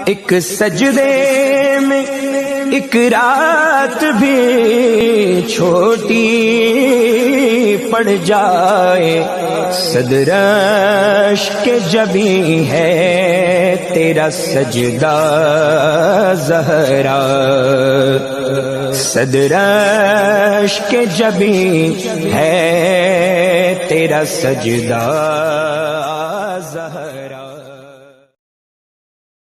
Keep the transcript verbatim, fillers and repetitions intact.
एक सजदे में एक रात भी छोटी पड़ जाए, सदरश के जबी है तेरा सजदा ज़हरा, सदरश के जबी है तेरा सजदा ज़हरा।